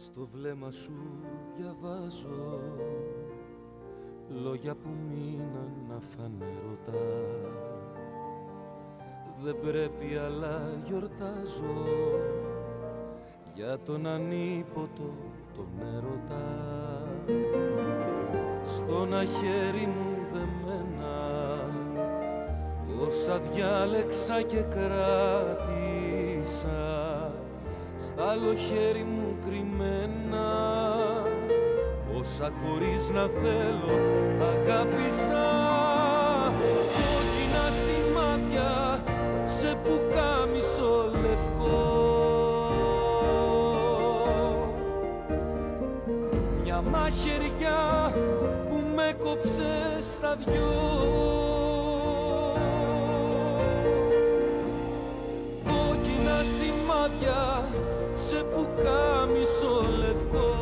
Στο βλέμμα σου διαβάζω λόγια που μείναν να φανερωτά. Δεν πρέπει αλλά γιορτάζω για τον ανίποτο τον έρωτα. Στον χέρι μου δεμένα όσα διάλεξα και κράτησα, στ' άλλο χέρι μου κρυμμένα όσα χωρίς να θέλω αγάπησα. Κόκκινα σημάδια σε πουκάμισο λευκό, μια μαχαιριά που με κόψε στα δυο. Κόκκινα σημάδια σε πουκάμισο λευκό,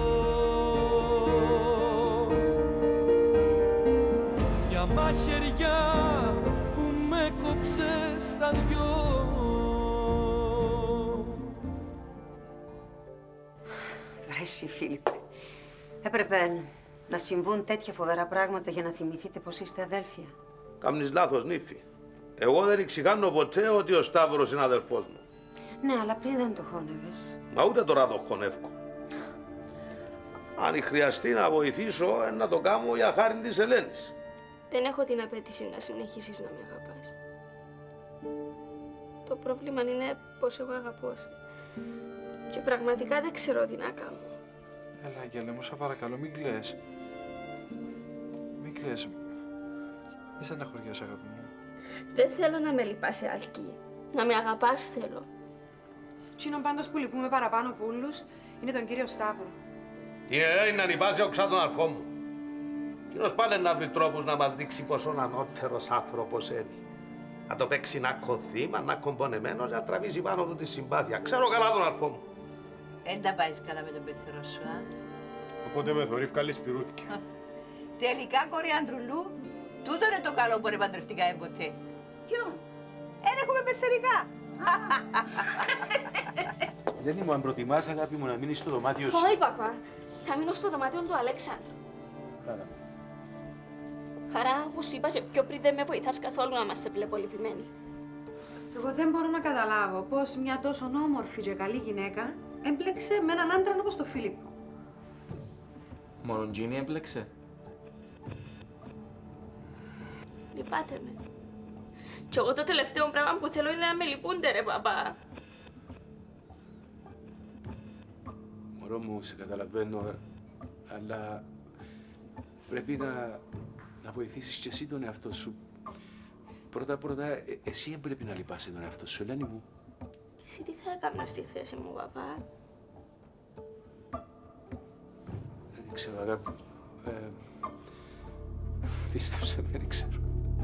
μια μαχαιριά που με κόψε στα δυο. Εσύ, Φίλιππε, έπρεπε να συμβούν τέτοια φοβερά πράγματα για να θυμηθείτε πως είστε αδέλφια. Κάμνεις λάθος, νύφη. Εγώ δεν εξηγάνω ποτέ ότι ο Σταύρος είναι αδελφός μου. Ναι, αλλά πριν δεν το χώνευες. Μα ούτε τώρα το χωνεύω. Αν χρειαστεί να βοηθήσω, να το κάνω για χάρη της Ελένης. Δεν έχω την απέτηση να συνεχίσεις να με αγαπάς. Το πρόβλημα είναι πως εγώ αγαπώ. Και πραγματικά δεν ξέρω τι να κάνω. Έλα, Αγγέλα μου, σε παρακαλώ, μην κλαις. Μην κλαις. Μη στεναχωριέσαι, αγάπη μου. Δεν θέλω να με λυπάσαι, Αλκή. Να με αγαπάς θέλω. Τσίνον πάντως που λυπούμε παραπάνω από όλους είναι τον κύριο Σταύρο. Τι είναι να λυπάσει οξά τον αρφό μου. Κοινός πάλι να βρει τρόπους να μας δείξει πόσο ανώτερος άνθρωπος είναι. Να το παίξει να κοθήμα, να κομπονεμένος, να τραβήσει πάνω του τη συμπάθεια. Ξέρω καλά τον αρφό μου. Δεν τα πάεις καλά με τον πεθερό σου, α. Οπότε με θωρεί βγάλει σπυρούθηκε. Τελικά, κόρη Αντρουλού, τούτο είναι το καλό που δεν παντρευτικά ποτέ. Ποιο? Εν έχουμε πεθερικά. Ελένη μου, αν προτιμάς, αγάπη μου, να μείνεις στο δωμάτιο σου. Όχι, παπά. Θα μείνω στο δωμάτιο του Αλέξανδρου. Χαρά. Χαρά, όπως σου είπα και πιο πριν, δεν με βοηθάς καθόλου να μας σε βλέπω λυπημένη. Εγώ δεν μπορώ να καταλάβω πως μια τόσο όμορφη και καλή γυναίκα έμπλεξε με έναν άντρα όπως τον Φίλιππο. Μόνο Τζίνι έμπλεξε. Λυπάτε με. Κι εγώ το τελευταίο πράγμα που θέλω είναι να με λυπούνται, ρε παπά. Μωρό μου, σε καταλαβαίνω, αλλά πρέπει να βοηθήσεις και εσύ τον εαυτό σου. Πρώτα, εσύ πρέπει να λυπάσαι τον εαυτό σου, Ελένη μου. Εσύ τι θα έκανα στη θέση μου, παπά? Δεν ξέρω, αγάπη. Πίστεψε με, δεν ξέρω.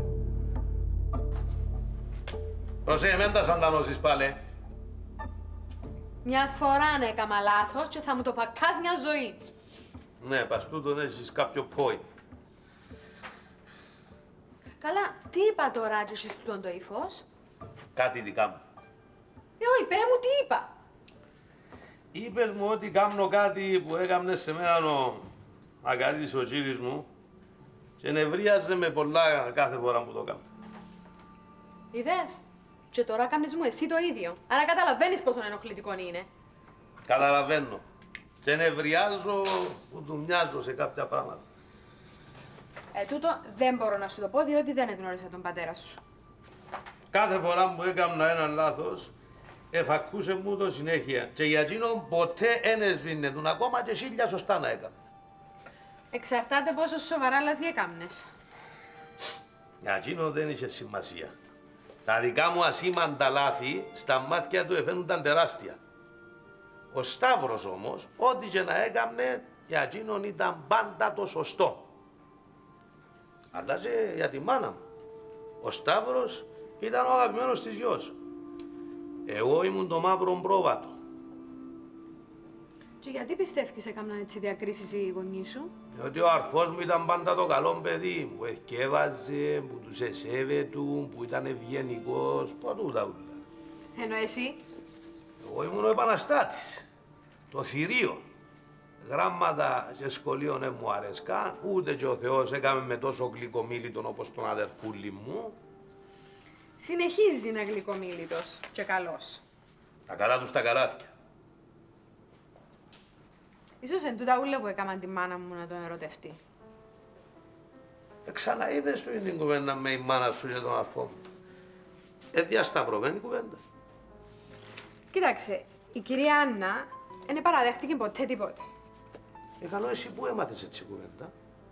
Προσέ, μην τα σαντανώσεις πάλι. Μια φορά να έκανα λάθος και θα μου το φακάς μια ζωή. Ναι, πας τούτον έχεις κάποιο πόη. Καλά, τι είπα τώρα και εσείς τούτον το ύφος? Κάτι δικά μου. Όχι, πέ μου τι είπα. Είπες μου ότι κάνω κάτι που έκαμνε σε μένα ο Ακαρίτης ο κύρις μου και νευρίαζε με πολλά κάθε φορά που το κάνω. Είδες? Και τώρα κάνεις μου εσύ το ίδιο. Άρα καταλαβαίνεις πόσο ενοχλητικό είναι. Καταλαβαίνω. Και νευριάζω που του μοιάζω σε κάποια πράγματα. Τούτο δεν μπορώ να σου το πω, διότι δεν εγνώρισα τον πατέρα σου. Κάθε φορά που έκανα ένα λάθος, εφακούσε μου το συνέχεια. Και για εκείνον ποτέ δεν έσβηνε τον, ακόμα και 1000 σωστά να έκανα. Εξαρτάται πόσο σοβαρά λάθη έκαμνες. Για εκείνον δεν είχε σημασία. Τα δικά μου ασήμαντα λάθη στα μάτια του εφαίνονταν τεράστια. Ο Σταύρος όμως, ό,τι και να έκαμνε, για εκείνον ήταν πάντα το σωστό. Αλλά και για τη μάνα μου. Ο Σταύρος ήταν ο αγαπημένος της γιος. Εγώ ήμουν το μαύρο πρόβατο. Και γιατί πιστεύεις έκαναν έτσι διακρίσεις οι γονείς σου? Διότι ο αρφός μου ήταν πάντα το καλό παιδί, που εθκεύαζε, που τους εσέβε του, που ήταν ευγενικός, ποτούτα ούλα. Ενώ εσύ? Εγώ ήμουν ο επαναστάτης, το θηρίο. Γράμματα και σχολείο δεν μου αρέσκαν, ούτε και ο Θεός έκαμε με τόσο γλυκομίλητον όπως τον αδερφούλη μου. Συνεχίζει να γλυκομίλητος και καλός. Τα καλά τους τα καλάθια. Ίσως εν τούτα ούλα που έκαναν τη μάνα μου να τον ερωτευτεί. Ξαναείπες του την κουβέντα με η μάνα σου και τον αρφό μου. Διασταυρωμένη κουβέντα. Κοίταξε, η κυρία Άννα δεν παραδέχτηκε ποτέ τίποτε. Καλό εσύ που έμαθες έτσι κουβέντα.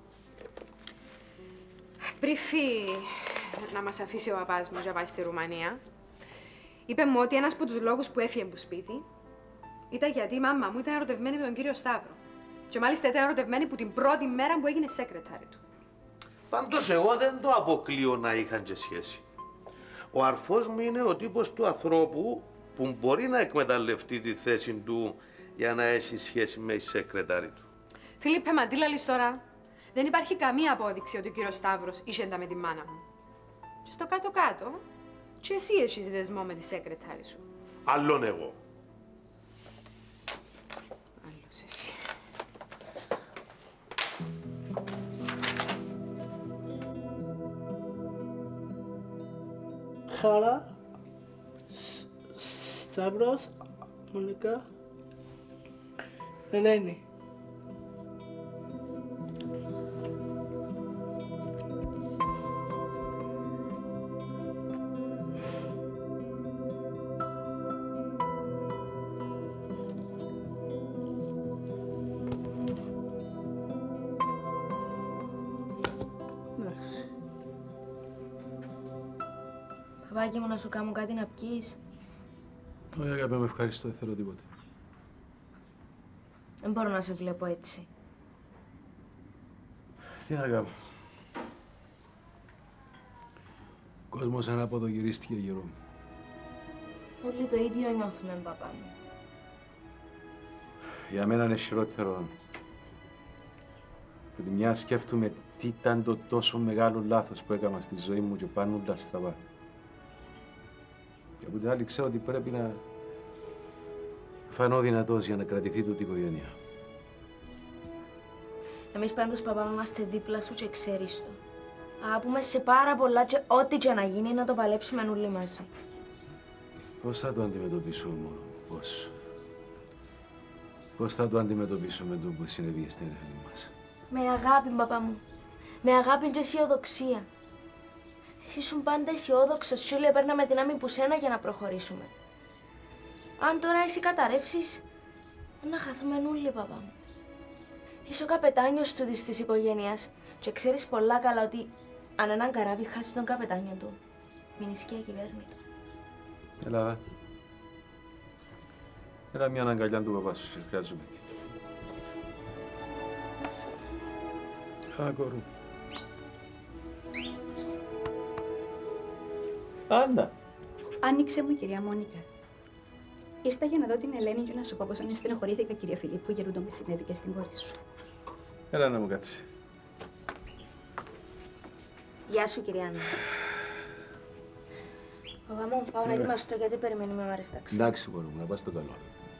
Πριν να μας αφήσει ο παπάς μου για πάει στη Ρουμανία, είπε μου ότι ένας από τους λόγους που έφυγε από σπίτι ήταν γιατί η μάμα μου ήταν ερωτευμένη με τον κύριο Σταύρο. Και μάλιστα ήταν ερωτευμένη που την πρώτη μέρα που έγινε σέκρετάρι του. Πάντως εγώ δεν το αποκλείω να είχαν και σχέση. Ο αρφός μου είναι ο τύπος του ανθρώπου που μπορεί να εκμεταλλευτεί τη θέση του για να έχει σχέση με η σέκρετάρι του. Φίλιππε, μα τι λαλείς τώρα. Δεν υπάρχει καμία απόδειξη ότι ο κύριος Σταύρος είχε τα με τη μάνα μου. Και στο κάτω-κάτω, και εσύ έχεις δεσμό με τη σέκρετάρι σου. Άλλον εγώ. Άλλος εσύ. Χάρα, Σταύρος, Μονικά, Ελένη. Παπάκι μου, να σου κάνω κάτι να πιείς. Όχι, αγάπη μου, ευχαριστώ, δεν θέλω τίποτε. Δεν μπορώ να σε βλέπω έτσι. Τι να κάνω. Ο κόσμος ανάποδο γυρίστηκε γύρω μου. Όλοι το ίδιο νιώθουμε, παπά μου. Για μένα είναι χειρότερο. Και τη μια σκέφτομαι τι ήταν το τόσο μεγάλο λάθος που έκανα στη ζωή μου και πάνε όλα στραβά. Και από την άλλη ξέρω ότι πρέπει να φανώ δυνατός για να κρατηθεί τούτη η οικογένεια. Εμείς πάντως, παπά μου, είμαστε δίπλα σου και ξέρεις το. Αγαπούμε σε πάρα πολλά και ό,τι και να γίνει να το παλέψουμε όλοι μαζί. Πώς θα το αντιμετωπίσουμε, μωρό, πώς θα το αντιμετωπίσουμε το που συνέβη στην έρευνα μας. Με αγάπη, παπά μου. Με αγάπη και αισιοδοξία. Εσύ ήσουν πάντα αισιόδοξος και όλοι παίρναμε δυνάμει που σένα για να προχωρήσουμε. Αν τώρα εσύ καταρρεύσεις, να χαθούμε όλοι, παπά μου. Είσαι ο καπετάνιος του της οικογένειας και ξέρεις πολλά καλά ότι αν έναν καράβι χάσει τον καπετάνιο του, μην ισχύει ακυβέρνητο. Έλα, έλα μια αγκαλιά του παπά σου, σε χρειάζομαι. Α, κορού. Άντα. Άνοιξε μου, κυρία Μόνικα. Ήρθα για να δω την Ελένη και να σου πω πως αν στενοχωρήθηκα, κυρία Φιλίππου, για τούτο με συνέβη και στην κόρη σου. Έλα να μου κάτσει. Γεια σου, κυρία Άννα. Παπά μου, πάω να ετοιμαστώ γιατί περιμένουμε ο Άρης, εντάξει. Εντάξει, μπορώ μου, να πας στο καλό.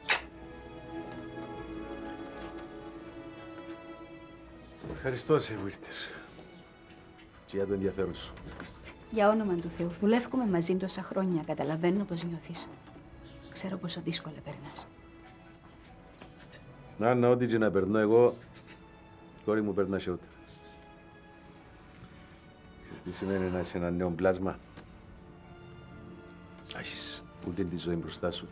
Ευχαριστώ σε που ήρθες. Και για το ενδιαφέρον σου. Για όνομα του Θεού, δουλεύουμε μαζί τόσα χρόνια. Καταλαβαίνω πώς νιώθεις. Ξέρω πόσο δύσκολα περνάς. Να, ό,τι και να περνώ εγώ, η κόρη μου περνά χειρότερα. Ξέρεις τι σημαίνει να είσαι ένα νέο πλάσμα. Να έχεις ούτε τη ζωή μπροστά σου.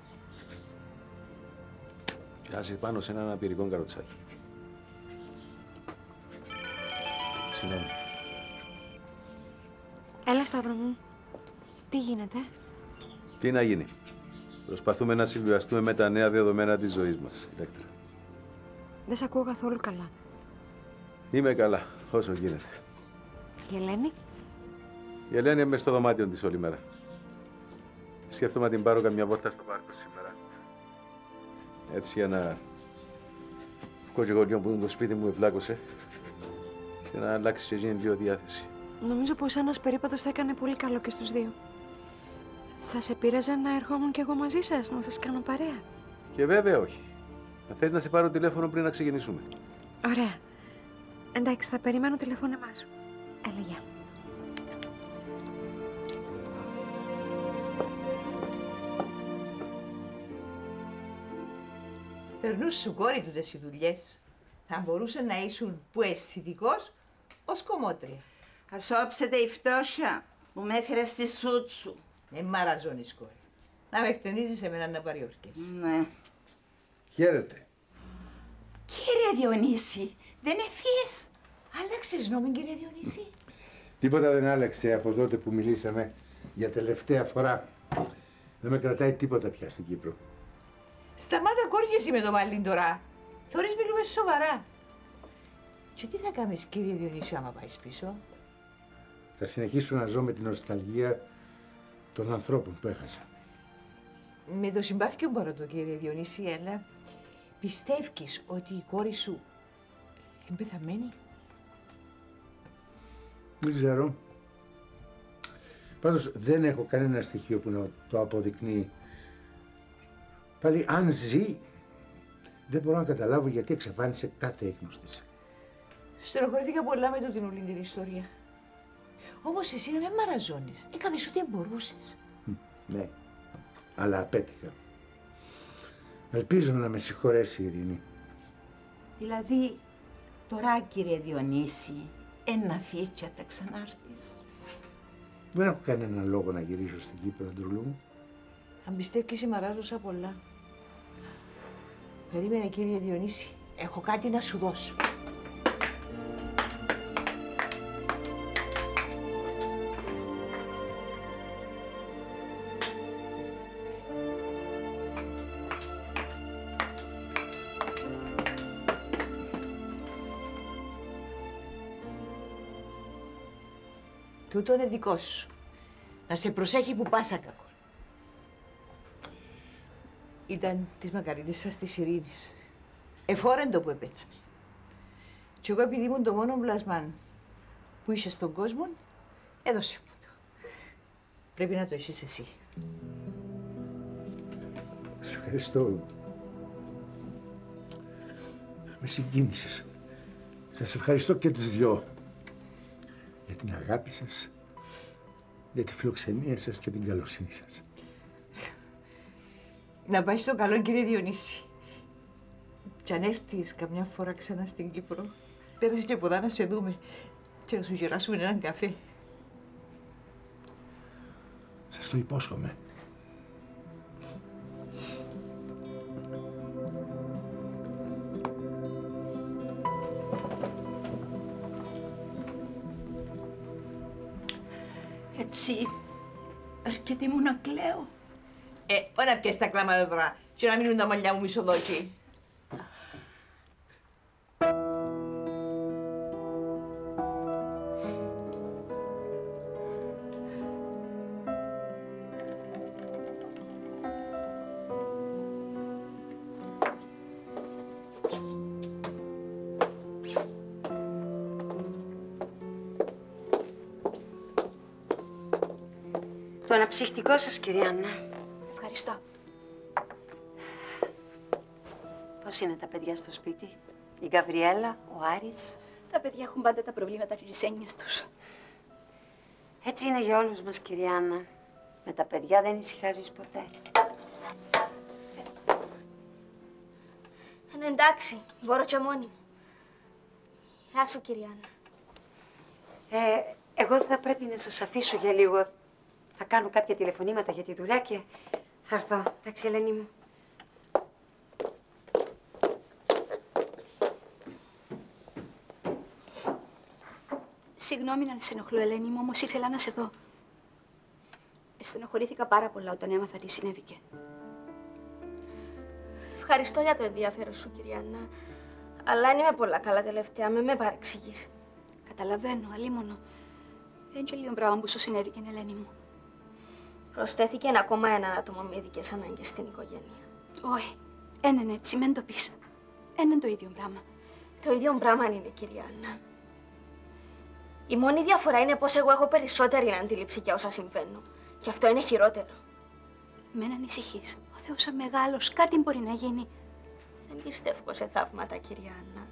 Και να είσαι πάνω σε ένα αναπηρικό καροτσάκι. Συγγνώμη. Έλα, Σταύρο μου. Τι γίνεται? Τι να γίνει. Προσπαθούμε να συμβιβαστούμε με τα νέα δεδομένα της ζωής μας, Ηλέκτρα. Δεν σε ακούω καθόλου καλά. Είμαι καλά, όσο γίνεται. Η Ελένη? Η Ελένη είναι μες στο δωμάτιο της όλη μέρα. Σκέφτομαι να την πάρω καμιά βόλτα στο πάρκο σήμερα. Έτσι για να βγω και εγώ λίγο που το σπίτι μου ευλάκωσε και να αλλάξει και γίνει λίγο διάθεση. Νομίζω πως ένας περίπατος θα έκανε πολύ καλό και στους δύο. Θα σε πείραζε να ερχόμουν κι εγώ μαζί σας, να σας κάνω παρέα? Και βέβαια όχι. Αν θες να σε πάρω τηλέφωνο πριν να ξεκινήσουμε. Ωραία. Εντάξει, θα περιμένω τηλεφώνεμά σου. Έλα, γεια. Περνούς σου κόρη του οι δουλειές. Θα μπορούσε να ήσουν που αισθητικός ως κομμότρια. Ας όψετε η φτώχεια που με έφερε στη Σούτσου. Μαραζώνεις κόρη. Να με εκτενίζεις εμένα να πάρει όρκες. Ναι. Χαίρετε. Κύριε Διονύση, δεν εφύες. Άλλαξες νόμι, κύριε Διονύση. Τίποτα δεν άλλαξε από τότε που μιλήσαμε για τελευταία φορά. Δεν με κρατάει τίποτα πια στην Κύπρο. Σταμάτα κόργεσαι με το μαλλί τώρα. Θωρείς μιλούμε σοβαρά. Και τι θα κάνεις, κύριε Διονύσιο, άμα πάεις πίσω? Θα συνεχίσω να ζω με την νοσταλγία των ανθρώπων που έχασα. Με το συμπάθειο μπορώ το, κύριε Διονύση, αλλά πιστεύεις ότι η κόρη σου είναι πεθαμένη? Δεν ξέρω. Πάντως δεν έχω κανένα στοιχείο που να το αποδεικνύει. Πάλι αν ζει, δεν μπορώ να καταλάβω γιατί εξαφάνισε κάθε ίχνος της. Στενοχωρήθηκα πολλά με την όλη την ιστορία. Όμως εσύ να με μαραζώνεις. Έκαμες ό,τι μπορούσες. Ναι, αλλά απέτυχα. Ελπίζω να με συγχωρέσει η Ειρήνη. Δηλαδή, τώρα κύριε Διονύση, ένα φίτσια θα ξανάρθεις. Δεν έχω κανένα λόγο να γυρίσω στην Κύπρο, Αντρουλού μου. Αν πιστεύεις μαράζωσα πολλά. Περίμενε, κύριε Διονύση. Έχω κάτι να σου δώσω. Τούτο είναι δικό σου. Να σε προσέχει που πάσα κακό. Ήταν της μακαρίτισσας της Ειρήνης. Εφόρεν το που επέθανε. Κι εγώ επειδή ήμουν το μόνο πλασμάν που είσαι στον κόσμο, έδωσε μου το. Πρέπει να το έχεις εσύ. Σε ευχαριστώ. Με συγκίνησες. Σας ευχαριστώ και τις δυο. Για την αγάπη σας, για τη φιλοξενία σας και την καλοσύνη σας. Να πάει στο καλό, κύριε Διονύση. Κι αν έρθεις καμιά φορά ξανά στην Κύπρο, πέρασε και ποδά να σε δούμε και να σου γεράσουμε έναν καφέ. Σας το υπόσχομαι. Έτσι, έρχεται μου να κλαίω. Ωρα πιες τα κλάματα τώρα και να μείνουν τα μαλλιά μου μισοδόκι. Το αναψυχτικό σας, κυρία Άννα. Ευχαριστώ. Πώς είναι τα παιδιά στο σπίτι, η Γαβριέλα, ο Άρης? Τα παιδιά έχουν πάντα τα προβλήματα και τις έννοιες τους. Έτσι είναι για όλους μας, κυρία Άννα. Με τα παιδιά δεν ησυχάζεις ποτέ. Είναι εντάξει, μπορώ και μόνη μου. Γεια σου, κυρία Άννα. Εγώ θα πρέπει να σας αφήσω για λίγο. Θα κάνω κάποια τηλεφωνήματα για τη δουλειά και θα έρθω. Εντάξει, Ελένη μου. Συγγνώμη να σε ενοχλώ, Ελένη μου, όμως ήθελα να σε δω. Στενοχωρήθηκα πάρα πολλά όταν έμαθα τι συνέβηκε. Ευχαριστώ για το ενδιαφέρον σου, κυρία Άννα. Αλλά αν είμαι πολλά καλά τελευταία, με παρεξηγείς. Καταλαβαίνω, αλίμονο. Δεν και λίγο πράγμα που σου συνέβηκε, Ελένη μου. Προσθέθηκε ακόμα έναν άτομο με ειδικές ανάγκες στην οικογένεια. Όχι, έναν έτσι, μεν το πεις. Έναν το ίδιο πράγμα. Το ίδιο πράγμα είναι, κυρία Άννα. Η μόνη διαφορά είναι πως εγώ έχω περισσότερη αντίληψη για όσα συμβαίνουν. Και αυτό είναι χειρότερο. Μεν ανησυχείς. Ο Θεός αμεγάλος, κάτι μπορεί να γίνει. Δεν πιστεύω σε θαύματα, κυρία Άννα.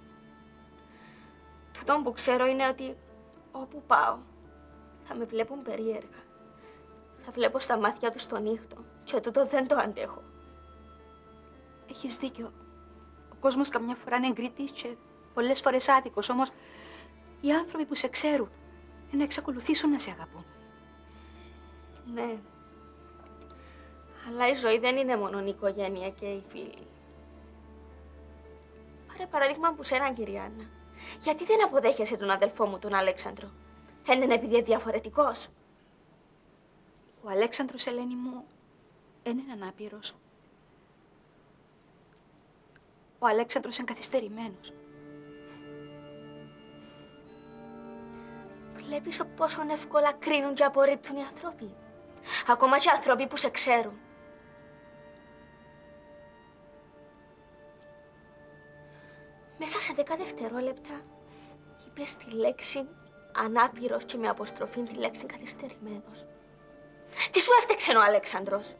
Τούτο που ξέρω είναι ότι όπου πάω θα με βλέπουν περίεργα. Θα βλέπω στα μάτια τους τον ήχτο και τούτο δεν το αντέχω. Έχεις δίκιο. Ο κόσμος καμιά φορά είναι εγκρίτης και πολλές φορές άδικος, όμως οι άνθρωποι που σε ξέρουν να εξακολουθήσουν να σε αγαπούν. Ναι. Αλλά η ζωή δεν είναι μόνο η οικογένεια και οι φίλοι. Πάρε παράδειγμα από σένα, κυρία Άννα. Γιατί δεν αποδέχεσαι τον αδελφό μου, τον Αλέξανδρο? Είναι επειδή είναι διαφορετικός. Ο Αλέξανδρος, Ελένη μου, δεν είναι ανάπηρος. Ο Αλέξανδρος είναι καθυστερημένος. Βλέπεις πόσο εύκολα κρίνουν και απορρίπτουν οι άνθρωποι. Ακόμα και άνθρωποι που σε ξέρουν. Μέσα σε 10 δευτερόλεπτα είπες τη λέξη ανάπηρος και με αποστροφή τη λέξη καθυστερημένος. Τι σου έφτεξε ο Αλέξανδρος?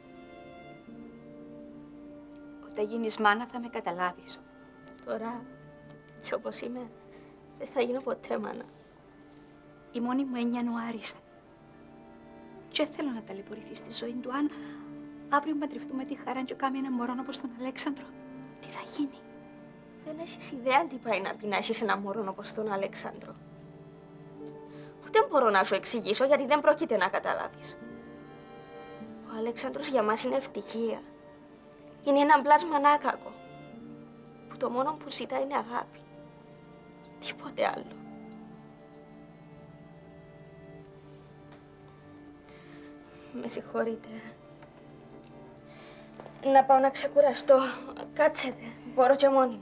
Όταν γίνεις μάνα θα με καταλάβεις. Τώρα, έτσι όπως είμαι, δεν θα γίνω ποτέ μάνα. Η μόνη μου έννοια είναι ο Άρης. Και δεν θέλω να ταλαιπωρηθεί στη ζωή του. Αν αύριο παντρευτούμε τη χαρά και κάνει ένα μωρό όπως τον Αλέξανδρο, τι θα γίνει? Δεν έχεις ιδέα τι πάει να πει να έχεις ένα μωρό όπως τον Αλέξανδρο. Ούτε μπορώ να σου εξηγήσω γιατί δεν πρόκειται να καταλάβεις. Ο Αλέξανδρος για μας είναι ευτυχία. Είναι ένα πλάσμα ανάκακο. Που το μόνο που ζητά είναι αγάπη. Τίποτε άλλο. Με συγχωρείτε. Να πάω να ξεκουραστώ. Κάτσετε. Μπορώ και μόνη μου.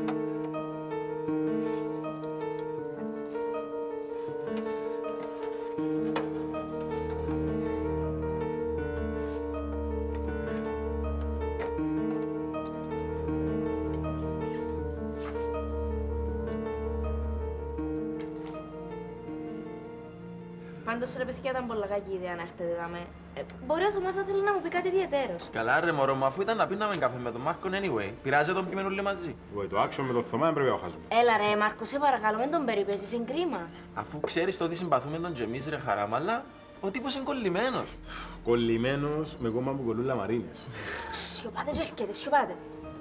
Πάντως ρε παιδιά ήταν πολλά κακή ιδέα να έρθετε δάμε. Μπορεί ο Θωμάς να θέλει να μου πει κάτι ιδιαίτερος. Καλά ρε μωρό μου, αφού ήταν να πίναμε καφέ με τον Μάρκο anyway. Πειράζει τον πιμένουν όλοι μαζί. Το άξιο με τον Θωμά δεν πρέπει να χάσουμε. Έλα ρε Μάρκο, σε παρακαλώ, μην τον περιπέζεις, είναι κρίμα. Αφού ξέρεις το ότι συμπαθούμε τον και εμείς ρε χαράμα, αλλά ο τύπος είναι κολλημένος. Κολλημένος με κόμμα που κολλούν λαμαρίνες. Σιωπάτε και έρχεται, σιωπάτε.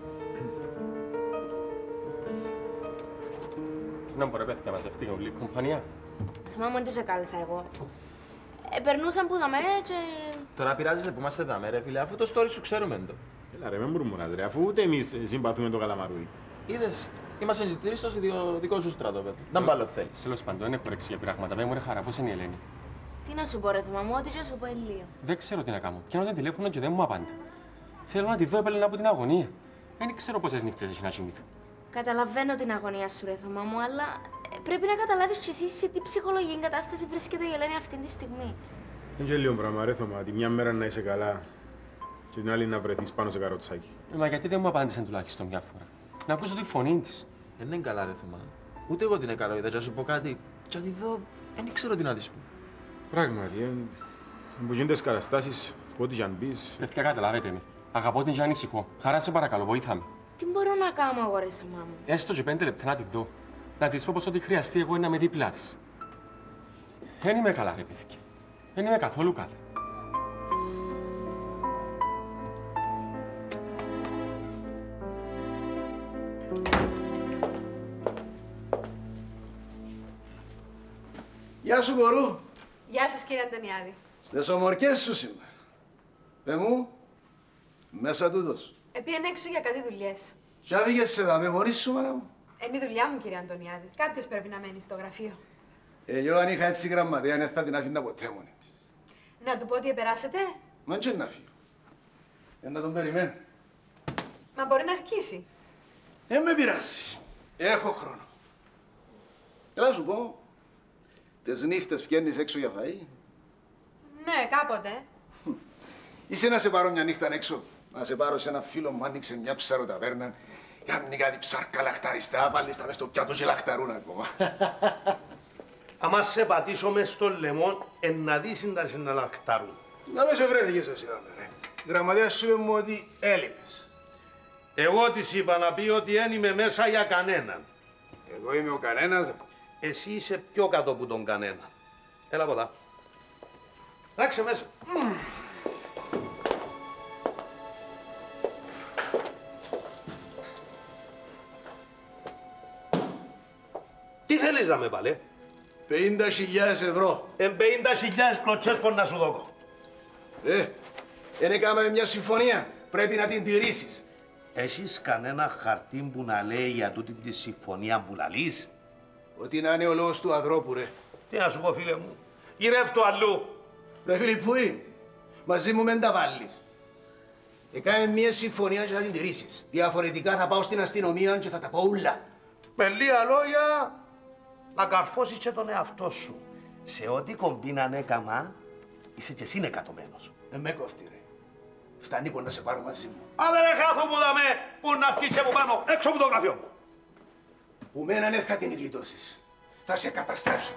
Να μπορεί παιδιά, μαζευτεί όλη η κομπανία. Θωμά μου, δεν τους εκάλεσα εγώ. Περνούσαν που δαμέ και... Τώρα πειράζεσαι που είμαστε δαμέ ρε φίλε, αφού το story σου ξέρουμε το. Έλα ρε, με μουρμουράς ρε, αφού ούτε εμείς συμπαθούμε τον Καλαμαρούι. Είδες, είμαστε εγγυητήρες στο δικό σου στρατόπεδο. Δεν πάλι θέλεις. Τέλος πάντων, δεν έχω ρέξει για πράγματα. Πες μου ρε χαρά, πώς είναι η Ελένη? Τι να σου πω ρε Θωμά μου, ό,τι και σου πω Ελίο. Δεν ξέρω τι να κάνω. Πιάνω το τηλέφωνο και δεν μου απάντα. Θέλω να τη δω επέλαινα από την αγωνία. Δεν ξέρω πόσες νύχτες έχει να κοιμηθώ. Καταλαβαίνω την αγωνία σου ρε Θωμά μου, αλλά πρέπει να καταλάβεις κι εσύ σε τι ψυχολογική κατάσταση βρίσκεται η Ελένη αυτή τη στιγμή. Είναι και λίγο πράγμα ρε Θωμά, τη μια μέρα να είσαι καλά και την άλλη να βρεθείς πάνω σε καροτσάκι. Μα γιατί δεν μου απάντησαν τουλάχιστον μια φορά? Να ακούσω τη φωνή της. Δεν είναι καλά ρε Θωμά. Ούτε εγώ την έκανα, είδα, να σου πω κάτι. Και να τη δω, δεν ξέρω τι να της πω. Πράγματι, που γίνονται τις καταστάσεις, που ό,τι κι αν πεις... Παιδιά, καταλάβετε με. Αγαπώ την και ανησυχώ. Χαρά σε παρακαλώ, βοήθαμε. Τι μπορώ να κάνω εγώ ρε Θωμά μου? Έστω και 5 λεπτά να τη δω. Να της πω πως ό,τι χρειαστεί εγώ είναι να με δίπλα της. Δεν είμαι καλά ρε παιδιά. Δεν είμαι καθόλου καλά. Γεια σου, Κορού. Γεια σας, κύριε Αντωνιάδη. Στις ομορκές σου σήμερα. Παι μου, μέσα τούτος. Επίεν έξω για κάτι δουλειές. Κι άφηγες σε δαμε μόνη σου, μάνα μου. Είναι η δουλειά μου, κύριε Αντωνιάδη. Κάποιος πρέπει να μένει στο γραφείο. Εγώ αν είχα έτσι γραμματέα, δεν θα την άφηνα ποτέ μόνη της. Να του πω ότι επεράσετε. Μα και να φύγω. Να τον περιμένω. Μα μπορεί να αρχίσει. Με πειράζει. Έχω χρόνο. Έλα σου πω, τις νύχτες βγαίνεις έξω για φαΐ? Ναι, κάποτε. Είσαι να σε πάρω μια νύχτα έξω. Να σε πάρω σε ένα φίλο μου, άνοιξε μια ψαροταβέρνα. Κάνει κάτι ψάρκα λαχταριστά, βάλεις τα μες στο πιάτο και λαχταρούν ακόμα. Άμα σε πατήσω μες στο λαιμό, να δεις να λαχταρούν. Να με σε βρέθηκες εσύ, ρε. Η γραμματέα σου είπε μου ότι έλειπες. Εγώ της είπα να πει ότι δεν είμαι μέσα για κανέναν. Εγώ είμαι ο κανένας. Εσύ είσαι πιο κάτω από τον κανένα. Έλα από εδώ. Ράξε μέσα. Τι θέλεις να με παλέ? 50.000 ευρώ. 50.000 κλωτσές πως να σου δώκω. Δεν έκαναμε μια συμφωνία. Πρέπει να την τηρήσεις. Έχεις κανένα χαρτί που να λέει για τούτη τη συμφωνία που λαλείς? Ότι να είναι ο λόγος του Ανδρώπου, ρε. Τι να σου πω, φίλε μου. Γυρεύω το αλλού. Ρε Φιλιππούη, μαζί μου μεν τα βάλεις. Έκαμε μια συμφωνία και θα την τηρήσεις. Διαφορετικά θα πάω στην αστυνομία και θα τα πω ούλα. Με λίγα λόγια, να καρφώσεις και τον εαυτό σου. Σε ό,τι κομπίναν έκαμα, είσαι και εσύ νεκατωμένος. Με κόφτει, ρε. Φτάνει που να σε πάρω μαζί μου. Αν δεν έχαθω που δαμε, που να βγεις και από πάνω, έξω από το γραφείο μου. Που μένα δεν θα την γλιτώσεις. Θα σε καταστρέψω.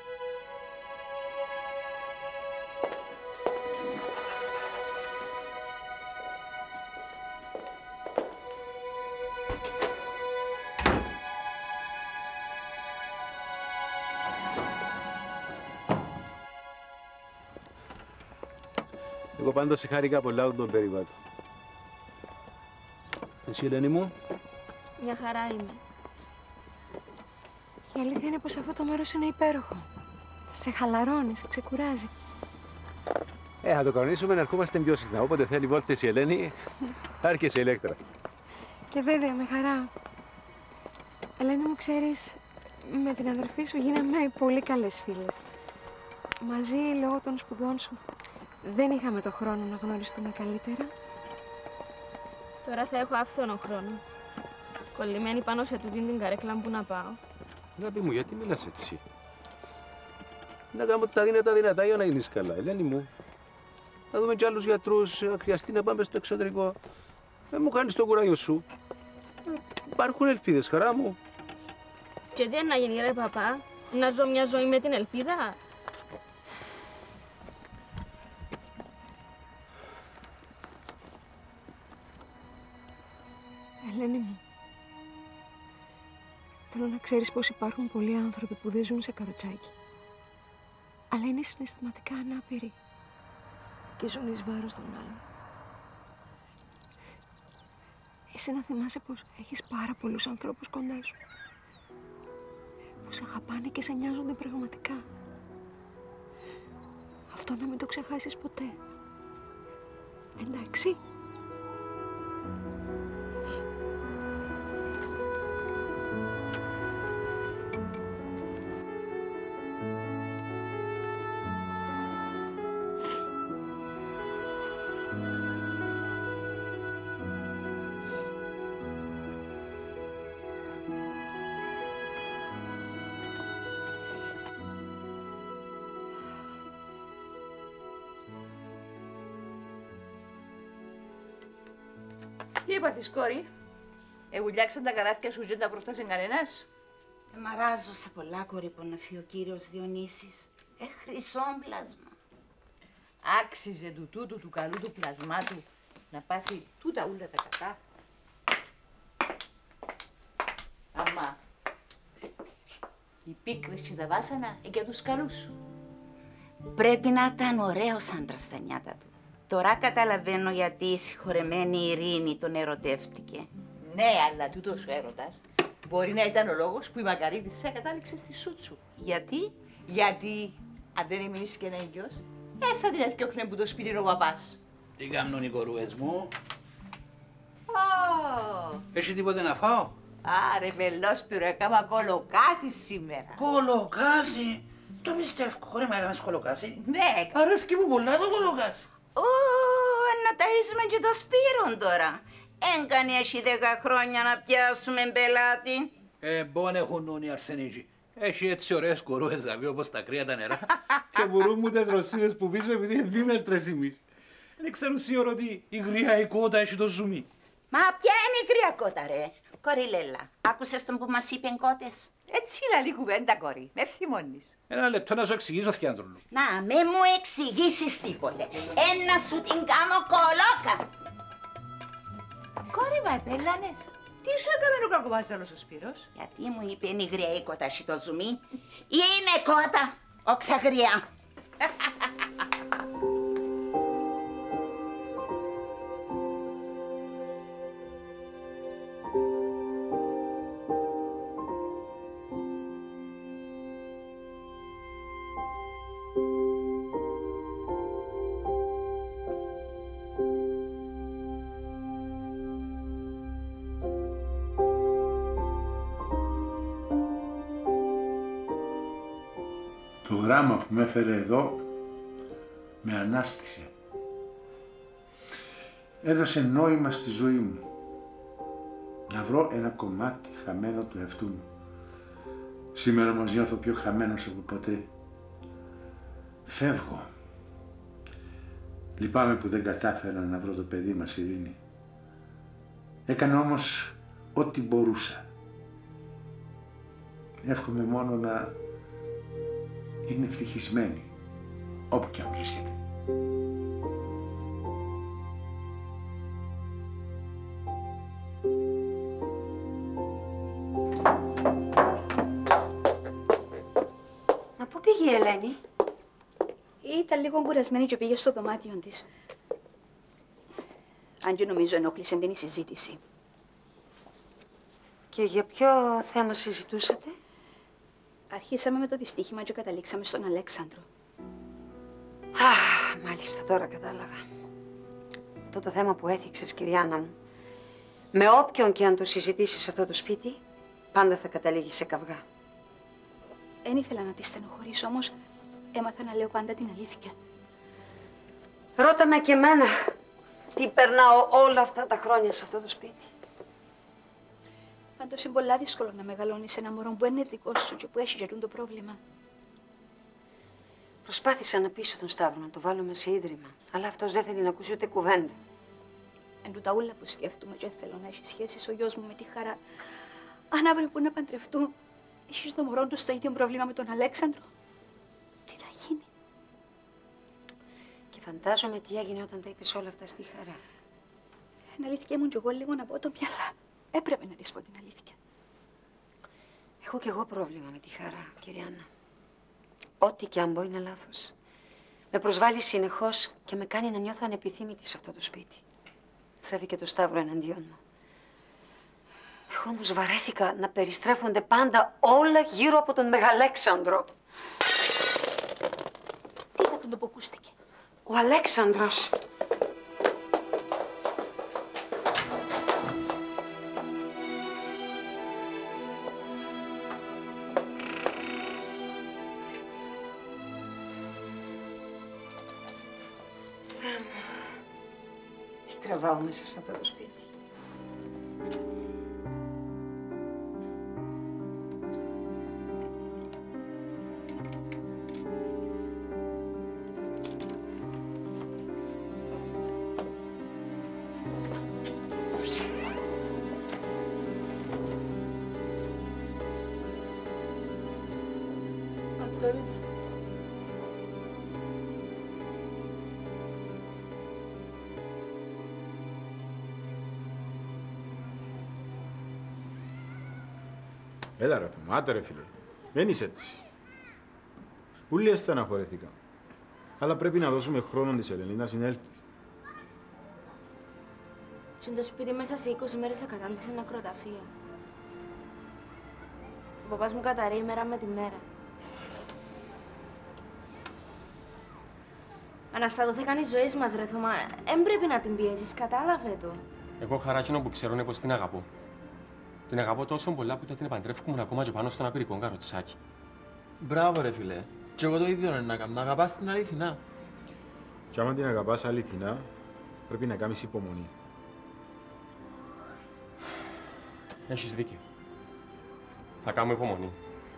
Εγώ πάντως χάρηκα πολλά τον περιβάτο. Εσύ, Ελένη μου? Μια χαρά είμαι. Η αλήθεια είναι πως αυτό το μέρος είναι υπέροχο. Σε χαλαρώνει, σε ξεκουράζει. Θα το κανονίσουμε να ερχόμαστε πιο συχνά. Όποτε θέλει βόλτες η Ελένη, άρχισε η Ηλέκτρα. Και βέβαια, με χαρά. Ελένη μου, ξέρεις, με την αδερφή σου γίναμε πολύ καλές φίλες. Μαζί, λόγω των σπουδών σου, δεν είχαμε το χρόνο να γνωριστούμε καλύτερα. Τώρα θα έχω άφθονο χρόνο. Κολλημένη πάνω σε τούτη την καρέκλα που να πάω. Αγάπη μου, γιατί μιλάς έτσι? Να κάνουμε τα δυνατά για να γίνεις καλά, Ελένη μου. Να δούμε κι άλλους γιατρούς, αν χρειαστεί να πάμε στο εξωτερικό. Δεν μου κάνεις το κουράγιο σου. Υπάρχουν ελπίδες, χαρά μου. Και τι να γίνει, ρε παπά? Να ζω μια ζωή με την ελπίδα? Ελένη μου, θέλω να ξέρεις πως υπάρχουν πολλοί άνθρωποι που δεν ζουν σε καροτσάκι, αλλά είναι συναισθηματικά ανάπηροι και ζουν εις βάρος των άλλων. Εσύ να θυμάσαι πως έχεις πάρα πολλούς ανθρώπους κοντά σου, που σε αγαπάνε και σε νοιάζονται πραγματικά. Αυτό να μην το ξεχάσεις ποτέ. Εντάξει? Τι είπαθεις, κόρη? Εβουλιάξαν τα καράβια σου και δεν τα προφτάσε κανένας? Μαράζω σε πολλά, κόρη, που να φύγει ο κύριος Διονύσης. Χρυσό πλάσμα. Άξιζε του τούτου του καλού του πλασμάτου να πάθει τούτα ούλα τα κακά. Αμά, οι πίκρες και τα βάσανα για τους καλούς σου. Πρέπει να ήταν ωραίος άντρας στα νιάτα του. Τώρα καταλαβαίνω γιατί η συγχωρεμένη Ειρήνη τον ερωτεύτηκε. Ναι, αλλά τούτος ο έρωτας μπορεί να ήταν ο λόγος που η Μαργαρίτισσα κατάληξε στη Σούτσου. Γιατί? Γιατί αν δεν έμεινες και έγκυος, θα την έθιωχνε που το σπίτι ο παπάς. Τι κάνουν οι κορούες μου? Ω! Έχει τίποτε να φάω? Άρε Βελόσπυρο, έκανα κολοκάσι σήμερα. Κολοκάσι? Το πιστεύω, χωρί μα έκανες κολοκάσι? Ναι. Αρέσκει μου πολλά το κολοκάσι. Να ταΐσουμε και το Σπύρον τώρα. Έγκανε έχει 10 χρόνια να πιάσουμε πελάτη. Μπον έχουν νουν οι αρσενίτσι. Έχει έτσι ωραίες κορούες να πει όπως τα κρύα τα νερά. Και μπορούν μου τις ρωσίδες που πίσω επειδή είναι δίμετρες εμείς. Δεν ξέρουν σίγουρα ότι η γριά η κότα έχει το ζουμί. Μα ποια είναι η γριά κότα, ρε? Κοριλέλα, άκουσες τον που μας είπε κότες? Έτσι λαλή κουβέντα, κόρη. Με θυμώνεις. Ένα λεπτό να σου εξηγήσω, Θιάντρολου. Να, μη μου εξηγήσεις τίποτε. Ένα σου την κάνω κολόκα. Κόρη μα επέλανες. Τι σου έκαμε ο κακοβάσαλος ο Σπύρος? Γιατί μου είπε είναι γριά η κότα σου το ζουμί. Είναι κότα, όξα γριά. Το γράμμα που με έφερε εδώ με ανάστησε. Έδωσε νόημα στη ζωή μου. Να βρω ένα κομμάτι χαμένο του εαυτού μου. Σήμερα όμως νιώθω πιο χαμένος από ποτέ. Φεύγω. Λυπάμαι που δεν κατάφερα να βρω το παιδί μας, Ειρήνη. Έκανα όμως ό,τι μπορούσα. Εύχομαι μόνο να είναι ευτυχισμένη, όπου και αν βρίσκεται. Μα πού πήγε η Ελένη? Ήταν λίγο κουρασμένη και πήγε στο δωμάτιο της. Αν και νομίζω ενόχλησε την συζήτηση. Και για ποιο θέμα συζητούσατε? Αρχίσαμε με το δυστύχημα και καταλήξαμε στον Αλέξανδρο. Αχ, μάλιστα, τώρα κατάλαβα. Αυτό το θέμα που έθιξες, Κυριάννα μου, με όποιον και αν το συζητήσεις σε αυτό το σπίτι, πάντα θα καταλήγει σε καυγά. Εν ήθελα να τη στενοχωρήσω, όμως έμαθα να λέω πάντα την αλήθεια. Ρώτα με και εμένα τι περνάω όλα αυτά τα χρόνια σε αυτό το σπίτι. Πάντως είναι πολλά δύσκολο να μεγαλώνεις ένα μωρό που είναι δικό σου και που έχει για το πρόβλημα. Προσπάθησα να πείσω τον Σταύρο να το βάλουμε σε ίδρυμα, αλλά αυτός δεν θέλει να ακούσει ούτε κουβέντα. Εν τούτα ούλα που σκέφτομαι και θέλω να έχει σχέσεις ο γιος μου με τη Χαρά. Αν αύριο που να παντρευτούν, έχεις το μωρό του στο ίδιο πρόβλημα με τον Αλέξανδρο. Τι θα γίνει? Και φαντάζομαι τι έγινε όταν τα είπες όλα αυτά στη Χαρά. Εν αλήθεια μου κι εγώ λίγο να πω το μυαλά. Έπρεπε να της πω την αλήθεια. Έχω κι εγώ πρόβλημα με τη Χαρά, Κυριάννα. Ό,τι και αν πω είναι λάθος. Με προσβάλλει συνεχώς και με κάνει να νιώθω ανεπιθύμητη σε αυτό το σπίτι. Στρέφει και το Σταύρο εναντίον μου. Εγώ όμως βαρέθηκα να περιστρέφονται πάντα όλα γύρω από τον Μεγαλέξανδρο. Τι ήταν το που ακούστηκε? Ο Αλέξανδρος. Θεέ μου, τι τραβάω μέσα σε αυτό το σπίτι. Έλα ρε Θωμά, άτε ρε φίλε. Δεν είσαι έτσι. Ούλοι στεναχωρέθηκαν. Αλλά πρέπει να δώσουμε χρόνο της Ελένη να συνέλθει. Και το σπίτι μέσα σε 20 μέρες ακατάντησε ένα κροταφείο. Ο παπάς μου καταραίει μέρα με τη μέρα. Αναστατωθήκαν οι ζωές μας, ρε Θωμά. Εν πρέπει να την πιέζεις, κατάλαβε το. Εγώ χαράτσινο που ξέρω είναι πως την αγαπώ. Την αγαπώ τόσο πολλά που θα την επαντρεύκουμε ακόμα και πάνω στον απειρικό καροτσάκι. Μπράβο ρε φίλε. Και εγώ το ίδιο είναι να κάνω. Να αγαπάς την αληθινά. Και άμα την αγαπάς αληθινά, πρέπει να κάνεις υπομονή. Έχεις δίκιο. Θα κάνω υπομονή.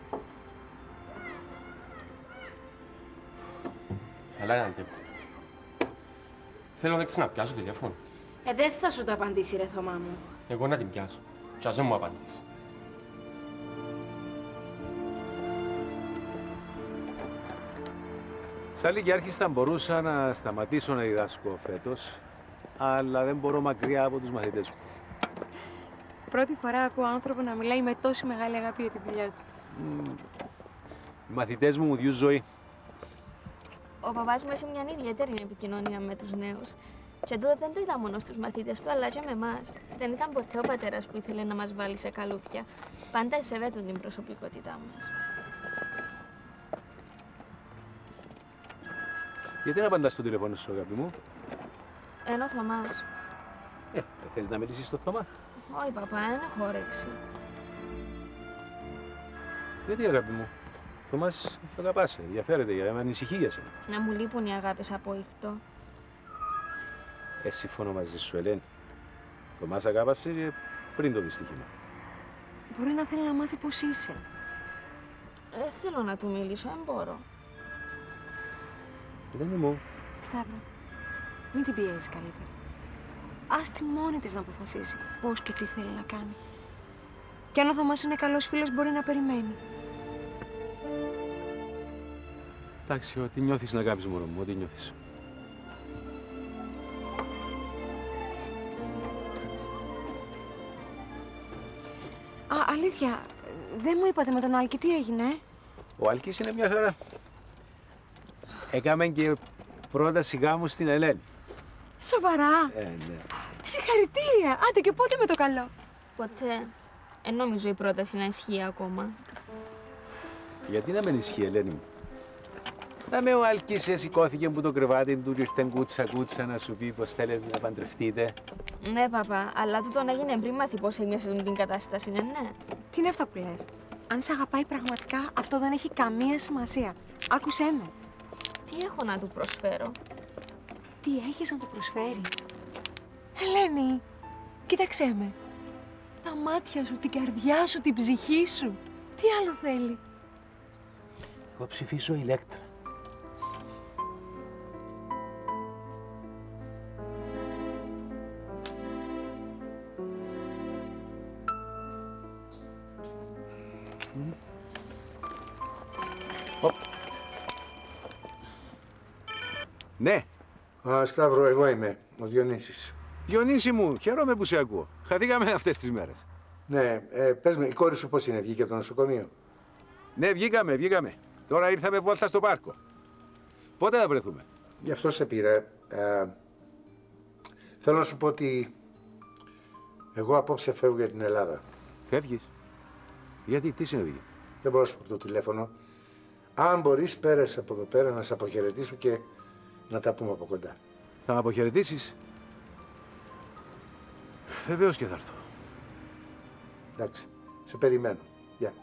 Αλλά είναι αντέχω. Θέλω να ξαναπιάσω τηλέφωνο. Δεν θα σου το απαντήσει, ρε Θωμά μου. Εγώ να την πιάσω. Κι ας δεν μου απαντήσει. Σαν λυκειάρχης θα μπορούσα να σταματήσω να διδάσκω φέτος, αλλά δεν μπορώ μακριά από τους μαθητές μου. Πρώτη φορά ακούω άνθρωπο να μιλάει με τόση μεγάλη αγάπη για τη δουλειά του. Οι μαθητές μου διούν ζωή. Ο παπάς μου έχει μια ιδιαίτερη επικοινωνία με τους νέους. Και τούτο δεν το είδα μόνο στους μαθητές του, αλλά και με εμάς. Δεν ήταν ποτέ ο πατέρας που ήθελε να μας βάλει σε καλούπια. Πάντα εσεβέτουν την προσωπικότητά μας. Γιατί να απαντάς στο τηλέφωνο σου, αγάπη μου? Ενώ ο Θωμάς. Θες να μιλήσεις στο Θωμά? Όχι, παπά, δεν έχω όρεξη. Γιατί, αγάπη μου? Ο Θωμάς το αγαπάσαι, ενδιαφέρεται, με ανησυχεί για σένα. Να μου λείπουν οι αγάπες από ήχτο. Συμφωνώ μαζί σου, Ελένη. Ο Θωμάς αγάπασε και πριν το δυστύχημα. Μπορεί να θέλει να μάθει πώς είσαι. Δεν θέλω να του μιλήσω, δεν μπορώ. Ελένη μου. Σταύρο, μην την πιέζεις καλύτερα. Ας τη μόνη της να αποφασίσει πώς και τι θέλει να κάνει. Και αν ο Θωμάς είναι καλός φίλος, μπορεί να περιμένει. Εντάξει, ό,τι νιώθεις να αγάπης, μωρό μου, ό,τι νιώθεις. Αλήθεια, δεν μου είπατε με τον Άλκη τι έγινε. Ο Άλκης είναι μια χαρά. Έκαμε και πρόταση γάμου στην Ελένη. Σοβαρά. Ναι. Συγχαρητήρια. Άντε και πότε με το καλό. Ποτέ. Νομίζω η πρόταση να ισχύει ακόμα. Γιατί να μην ισχύει, Ελένη μου? Να με ο Άλκης σηκώθηκε που το κρεβάτι του και ήρθε κούτσα να σου πει πως θέλετε να παντρευτείτε. Ναι, παπά, αλλά τούτον έγινε πριν μάθει πώς έμοιασε την κατάσταση, ναι. Τι είναι αυτό που λες? Αν σε αγαπάει πραγματικά, αυτό δεν έχει καμία σημασία. Άκουσέ με. Τι έχω να του προσφέρω? Τι έχεις να του προσφέρεις? Ελένη, κοίταξέ με. Τα μάτια σου, την καρδιά σου, την ψυχή σου. Τι άλλο θέλει? Εγώ ψηφίζω Ηλέκτρα. Ναι. Σταύρο, εγώ είμαι, ο Διονύσης. Διονύση μου, χαίρομαι που σε ακούω. Χαθήκαμε αυτές τις μέρες. Ναι, πες με, η κόρη σου πώς είναι, βγήκε από το νοσοκομείο? Ναι, βγήκαμε. Τώρα ήρθαμε βόλτα στο πάρκο. Πότε θα βρεθούμε? Γι' αυτό σε πήρα. Θέλω να σου πω ότι εγώ απόψε φεύγω για την Ελλάδα. Φεύγεις? Γιατί, τι συνέβη? Δεν μπορώ να σου πω το τηλέφωνο. Αν μπορείς, πέρασε από εδώ πέρα να σε αποχαιρετήσω και να τα πούμε από κοντά. Θα με αποχαιρετήσεις? Βεβαίως και θα έρθω. Εντάξει, σε περιμένω. Γεια.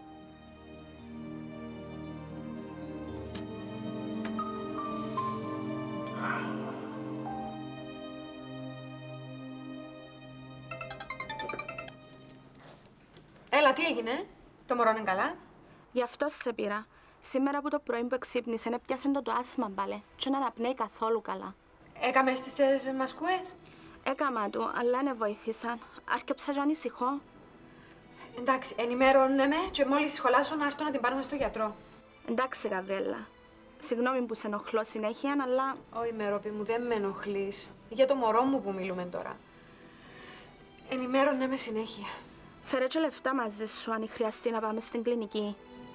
Έλα, τι έγινε? Το μωρό είναι καλά? Γι' αυτό σε πήρα. Σήμερα που το πρωί που ξύπνησε, έπιασε το άσμα μπαλέ και να αναπνέει καθόλου καλά. Έκαμε στις μασκούες? Έκαμα του, αλλά δεν βοήθησαν. Άρκεψα και ανησυχώ. Εντάξει, ενημέρωνε με και μόλις σχολάσω να έρθω να την πάρουμε στο γιατρό. Εντάξει, Γαβρέλα. Συγγνώμη που σε ενοχλώ συνέχεια, αλλά... Όχι, Μερόπη μου, δεν με ενοχλείς. Για το μωρό μου που μιλούμε τώρα. Ενημέρωνε με συνέχεια. Φέρε και λεφτά μαζί σου, αν χρειαστεί να πάμε στην κλινική.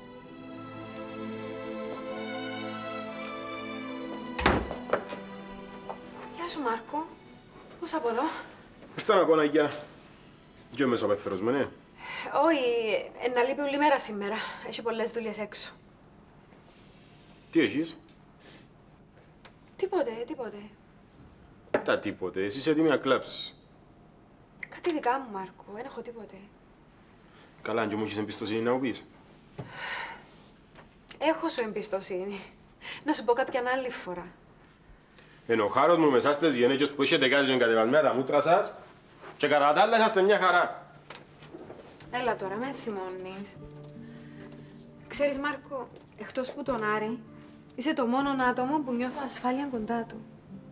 Γεια σου, Μάρκο. Πώς από εδώ? Ήρθα να κοναγιά. Και ο μεσοπέθερος με, ναι. Όχι, να λείπει όλη μέρα σήμερα. Έχει πολλές δουλειές έξω. Τι έχεις? Τίποτε. Τα τίποτε. Εσύ είσαι έτοιμη να κλάψεις. Κάτι δικά μου, Μάρκο. Δεν έχω τίποτε. Καλά, αν και μου έχεις εμπιστοσύνη να μου πεις. Έχω σου εμπιστοσύνη. Να σου πω κάποια άλλη φορά. Ενώ ο χάρος μου μεσά στις γενέκες που έχετε κάτι και κατεβασμένα τα μούτρα σας και κατά τα άλλα είσαστε μια χαρά. Έλα τώρα, με θυμώνεις. Ξέρεις, Μάρκο, εκτός που τον Άρη, είσαι το μόνο άτομο που νιώθω ασφάλεια κοντά του.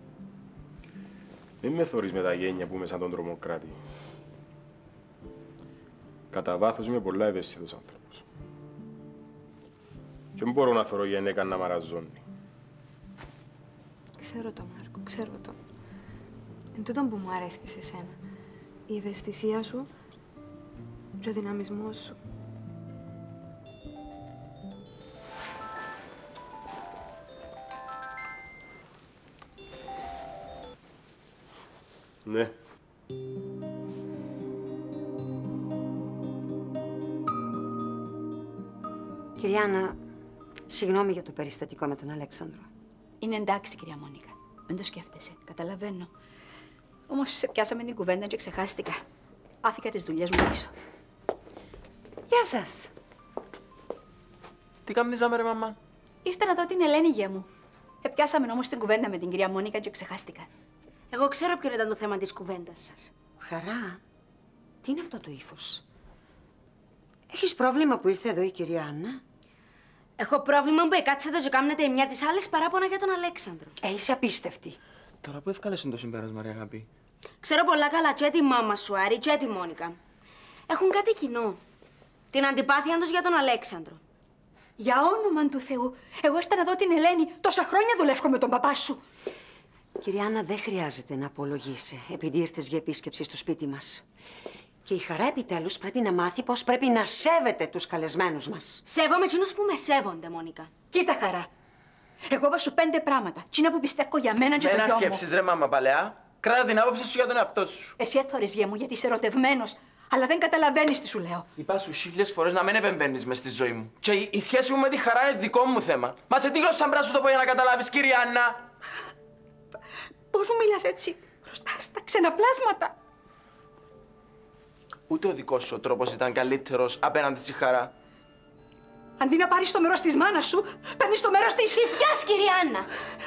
Δεν με θωρείς με τα γένια που είμαι σαν τον τρομοκράτη. Κατά βάθος είμαι πολλά ευαίσθητος άνθρωπος. Και δεν μπορώ να θωρώ γυναίκα να μαραζώνει. Ξέρω το, Μάρκο, ξέρω το. Εν τούτον που μου αρέσει σε σένα. Η ευαισθησία σου και ο δυναμισμός σου. Ναι. Κυρία Άννα, συγγνώμη για το περιστατικό με τον Αλέξανδρο. Είναι εντάξει, κυρία Μόνικα. Δεν το σκέφτεσαι. Καταλαβαίνω. Όμως πιάσαμε την κουβέντα και ξεχάστηκα. Άφηκα τις δουλειές μου πίσω. Γεια σας. Τι κάμνιζαμε ρε μαμά? Ήρθα να δω την Ελένη, γεια μου. Πιάσαμε όμως την κουβέντα με την κυρία Μόνικα και ξεχάστηκα. Εγώ ξέρω ποιο ήταν το θέμα της κουβέντας σας. Χαρά, τι είναι αυτό το ύφος? Έχεις πρόβλημα που ήρθε εδώ η κυρία Άννα? Έχω πρόβλημα που κάτσετε και κάνετε μια της άλλης παράπονα για τον Αλέξανδρο. Είσαι απίστευτη. Τώρα που ευκάλεσε το συμπέρασμα, ρε αγάπη. Ξέρω πολλά καλά και τη μάμα σου, Άρη, και τη Μόνικα. Έχουν κάτι κοινό. Την αντιπάθεια τους για τον Αλέξανδρο. Για όνομα του Θεού, εγώ ήρθα να δω την Ελένη. Τόσα χρόνια δουλεύω με τον παπά σου. Κυρία Άννα, δεν χρειάζεται να απολογείσαι επειδή ήρθες για επίσκεψη στο σπίτι μας. Και η Χαρά επιτέλους πρέπει να μάθει πώς πρέπει να σέβεται τους καλεσμένους μας. Σέβομαι εκείνους που με σέβονται, Μόνικα. Κοίτα, Χαρά. Εγώ είπα σου 5 πράγματα. Τι είναι που πιστεύω για μένα και το γιο μου. Μην αρκέψεις ρε μάμα παλαιά. Κράτα την άποψη σου για τον εαυτό σου. Εσύ έθωρες, γεια μου, γιατί είσαι ερωτευμένος. Αλλά δεν καταλαβαίνεις τι σου λέω. Είπα σου 1000 φορές να μην επεμβαίνεις μες στη ζωή μου. Και η σχέση μου με τη Χαρά είναι δικό μου θέμα. Μα σε τι γλώσσα μπρά σου το πω για να καταλάβεις, κυρία Άννα? Πώς μου μιλάς έτσι μπροστά στα ξεναπλάσματα? Ούτε ο δικός σου ο τρόπος ήταν καλύτερος απέναντι στη Χαρά. Αντί να πάρεις το μέρος της μάνας σου, παίρνεις το μέρος της χιθιάς, κυρία Άννα.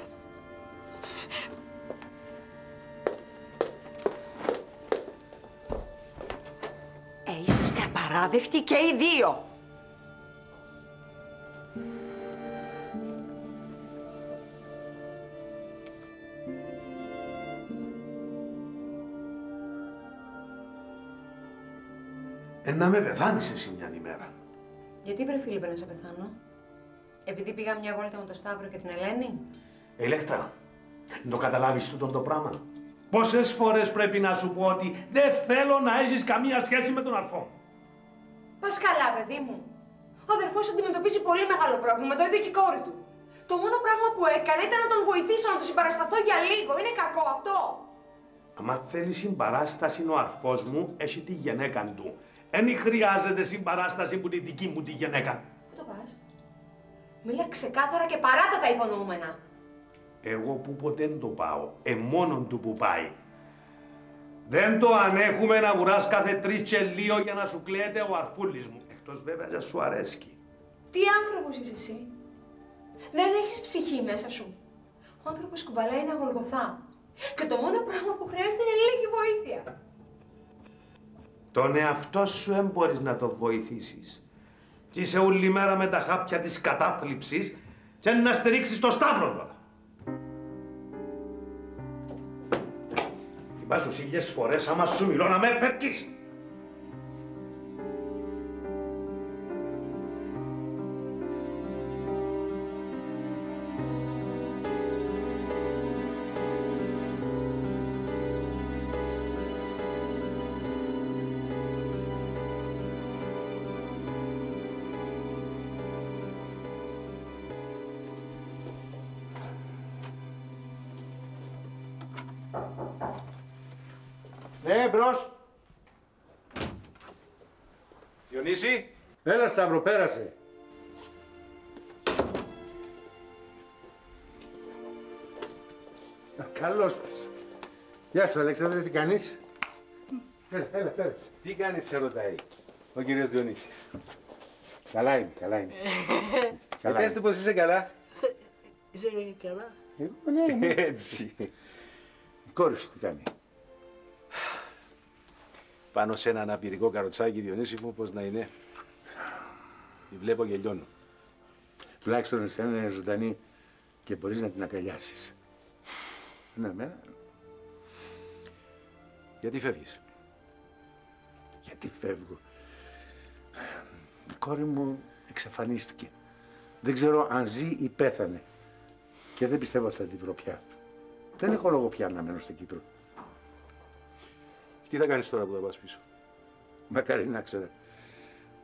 Είσαστε απαράδεκτοι και οι δύο. Να με πεθάνεις εσύ μια ημέρα. Γιατί βρε Φίλιππε να σε πεθάνω? Επειδή πήγα μια βόλτα με τον Σταύρο και την Ελένη? Ηλέκτρα, το καταλάβεις τούτο το πράγμα? Πόσες φορές πρέπει να σου πω ότι δεν θέλω να έχεις καμία σχέση με τον αρφό? Πας καλά, παιδί μου. Ο αδερφός αντιμετωπίζει πολύ μεγάλο πρόβλημα, το ίδιο και η κόρη του. Το μόνο πράγμα που έκανε ήταν να τον βοηθήσω, να του συμπαρασταθώ για λίγο. Είναι κακό αυτό. Άμα θέλει συμπαράσταση ο αρφός μου, έχει τη γυναίκα του. Εν χρειάζεται συμπαράσταση που τη δική μου τη γυναίκα. Πού το πας? Μίλα ξεκάθαρα και παράτα τα υπονοούμενα. Εγώ που ποτέ δεν το πάω, μόνον του που πάει. Δεν το ανέχουμε να βουράς κάθε 3 και λίγο για να σου κλαίεται ο αρφούλης μου. Εκτός βέβαια για σου αρέσκει. Τι άνθρωπος είσαι εσύ? Δεν έχεις ψυχή μέσα σου. Ο άνθρωπος κουβαλάει ένα γολγοθά. Και το μόνο πράγμα που χρειάζεται είναι λίγη βοήθεια. Τον εαυτό σου δεν μπορείς να το βοηθήσεις. Και είσαι όλη μέρα με τα χάπια της κατάθλιψης και να στηρίξεις το Σταύρο τώρα. Είπα σου 1000 φορές άμα σου μιλώ να με πέτκεις. Ναι, μπρος. Διονύση. Έλα, Σταύρο, πέρασε. Καλώς τους. Γεια σου, Αλέξανδρε, τι κάνεις? Έλα, πέρασε. Τι κάνεις, σε ρωτάει ο κύριος Διονύσης. Καλά είναι, καλά είναι. Πες του πως είσαι καλά. Είσαι καλά? Ναι. Έτσι. Η κόρη σου τι κάνει? Πάνω σε ένα αναπηρικό καροτσάκι, Διονύση μου, πώς να είναι. Τη βλέπω και λιώνω. Τουλάχιστον εσένα είναι ζωντανή και μπορείς να την αγκαλιάσεις. Ναι, μέρα. Γιατί φεύγεις? Γιατί φεύγω? Η κόρη μου εξαφανίστηκε. Δεν ξέρω αν ζει ή πέθανε. Και δεν πιστεύω ότι θα την βρω πια. Δεν έχω λόγο πια να μένω στην Κύπρο. Τι θα κάνεις τώρα που θα πας πίσω? Μακάρι να ξέρα.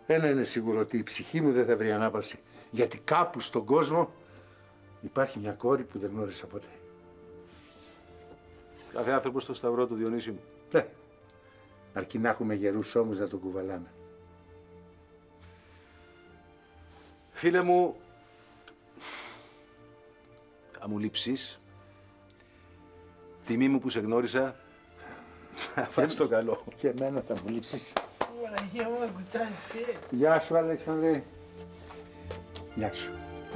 Ένα είναι σίγουρο, ότι η ψυχή μου δεν θα βρει ανάπαυση. Γιατί κάπου στον κόσμο υπάρχει μια κόρη που δεν γνώρισα ποτέ. Κάθε άνθρωπος στο σταυρό του, Διονύση μου. Ναι. Αρκεί να έχουμε γερούς ώμους να τον κουβαλάμε. Φίλε μου, θα μου λείψεις. Τιμή μου που σε γνώρισα. Φας το καλό. Και εμένα θα μου λείψεις. Παναγία μου, κουτάει, φίλε. Γεια σου, Αλέξανδρε. Γεια σου.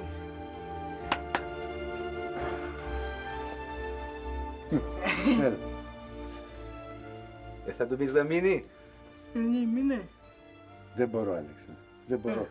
Θα του πεις να μείνει. Μείνε. Δεν μπορώ, Αλέξανδρε. Δεν μπορώ.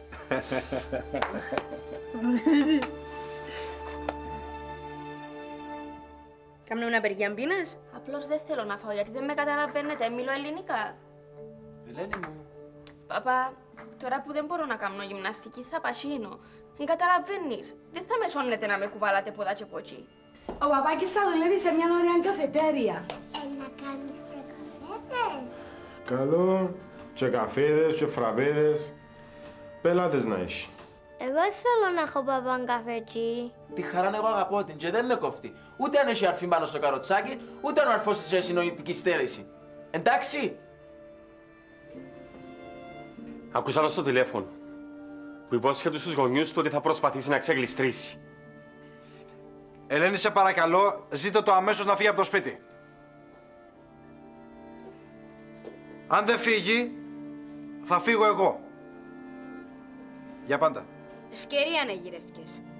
Κάμνουμε απεργία μπίνας. Απλώς δεν θέλω να φάω γιατί δεν με καταλαβαίνετε. Μιλώ ελληνικά. Ελένη μου. Παπά, τώρα που δεν μπορώ να κάνω γυμναστική θα πασίνω. Δεν καταλαβαίνεις. Δεν θα με σώνετε να με κουβαλάτε ποδά και ποτσί. Ο παπάκης θα δουλεύει σε μια ωραία καφετέρια. Να κάνεις και καφέδες. Καλό, και καφέδες, και φραπέδες. Πελάτες να έχει. Εγώ θέλω να έχω παπάν καφέτσι. Τη χαρά εγώ αγαπώ την και δεν με κόφτει. Ούτε αν έχει αρφή πάνω στο καροτσάκι, ούτε αν ο αρφός της έχει συνοητική στέρηση. Εντάξει. Ακούσα το στο τηλέφωνο που υπόσχεται στους γονιούς του ότι θα προσπαθήσει να ξεγλιστρήσει. Ελένη, σε παρακαλώ, ζήτω το αμέσως να φύγει από το σπίτι. Αν δεν φύγει, θα φύγω εγώ. Για πάντα. Ευκαιρία να γυρεύκες.